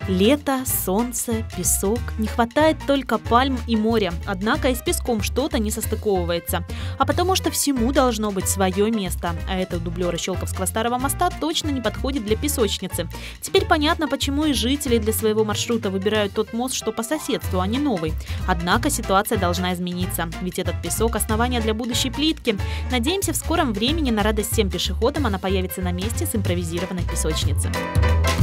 Лето, солнце, песок. Не хватает только пальм и моря. Однако и с песком что-то не состыковывается. А потому что всему должно быть свое место. А это дублеры Щелковского старого моста точно не подходит для песочницы. Теперь понятно, почему и жители для своего маршрута выбирают тот мост, что по соседству, а не новый. Однако ситуация должна измениться. Ведь этот песок – основание для будущей плитки. Надеемся, в скором времени на радость всем пешеходам она появится на месте с импровизированной песочницы.